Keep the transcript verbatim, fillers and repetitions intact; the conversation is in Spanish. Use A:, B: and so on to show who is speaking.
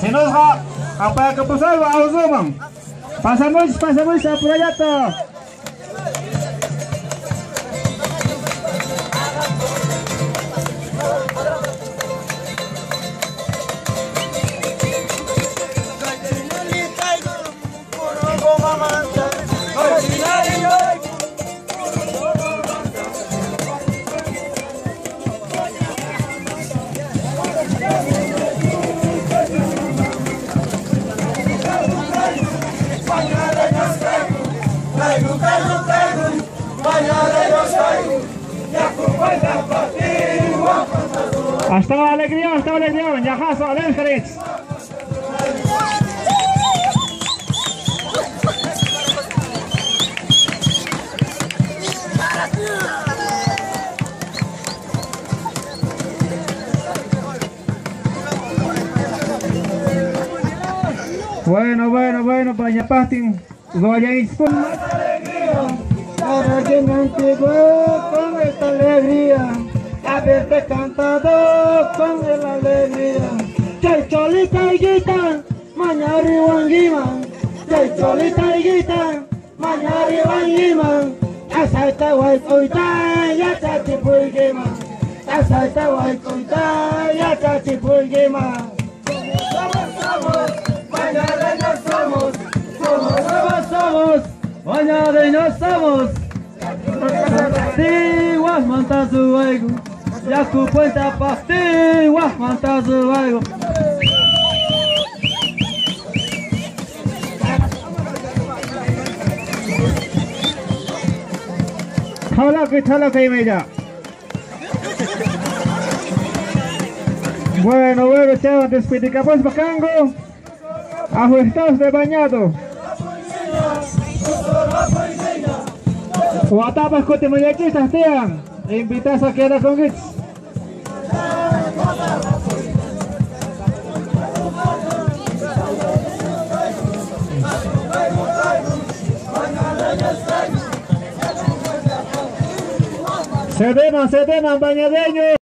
A: Enoja, apa yang kepusat, awak zoom. Pasamos, pasamos a proyecto. Hasta la alegría, hasta la alegría, ya jaso, alegres. Bueno, bueno, bueno, Baña Pastin, Goya
B: Para que me antigua con esta alegría, haberte cantado con la alegría. Chay cholita y guita, mañari wangiman. Chay cholita y guita, mañari wangiman. Asaita waikoita, ya tati pulgima. Asaita waikoita, ya tati pulgima. Somos, somos, mañana no somos. Somos, somos, somos. Mañana no somos. Pasti wah mantazu aigu, yaku puenta pasti wah mantazu aigu.
A: Thala que thala que meja. Bueno, bueno, chao, despedicamos bacango. Ajustados de bañado. Watapas kuti muñequitas, tían. Invitas a quedar con Gitz. Se deman, se deman, bañadeños.